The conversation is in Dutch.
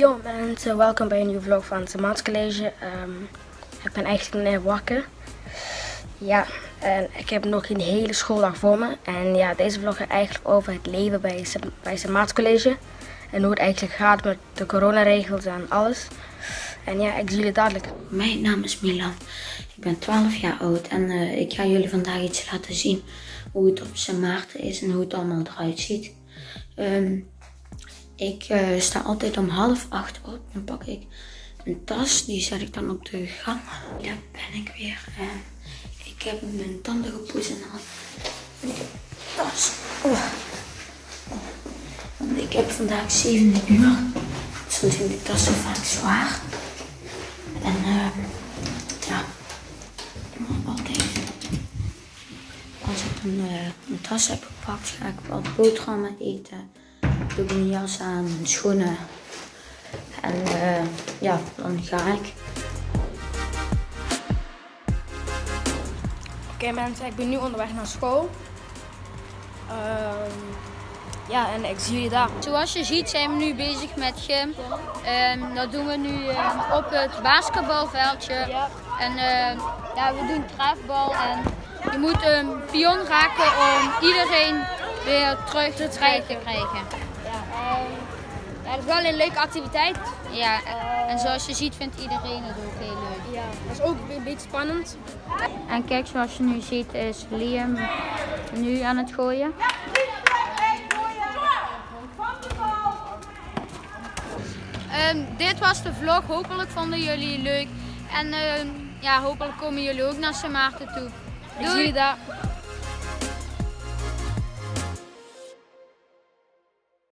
Yo mensen, welkom bij een nieuwe vlog van het Maartens College. Ik ben eigenlijk net wakker. Ja, en ik heb nog een hele schooldag voor me. En ja, deze vlog gaat eigenlijk over het leven bij het Maartens College. En hoe het eigenlijk gaat met de coronaregels en alles. En ja, ik zie jullie dadelijk. Mijn naam is Milan. Ik ben 12 jaar oud en ik ga jullie vandaag iets laten zien hoe het op Sint Maarten is en hoe het allemaal eruit ziet. Ik sta altijd om 7:30 op. Dan pak ik een tas, die zet ik dan op de gang. Daar ben ik weer. Ik heb mijn tanden gepoetst en al. Tas. Want ik heb vandaag 7 uur. Soms vind ik de tas zo vaak zwaar. En ja, altijd. Als ik mijn tas heb gepakt, ga ik wat boterhammen eten. Doe ik mijn jas aan, mijn schoenen. En ja, dan ga ik. Oké mensen, ik ben nu onderweg naar school. Ja, en ik zie jullie daar. Zoals je ziet zijn we nu bezig met gym. Dat doen we nu op het basketbalveldje. Ja. En ja, we doen trefbal en je moet een pion raken om iedereen weer terug de trein te krijgen. Ja, dat is wel een leuke activiteit. Ja, en zoals je ziet vindt iedereen het ook heel leuk. Ja, dat is ook een beetje spannend. En kijk, zoals je nu ziet is Liam nu aan het gooien. Dit was de vlog. Hopelijk vonden jullie het leuk. En ja, hopelijk komen jullie ook naar Sint Maarten toe. Ik zie jullie daar.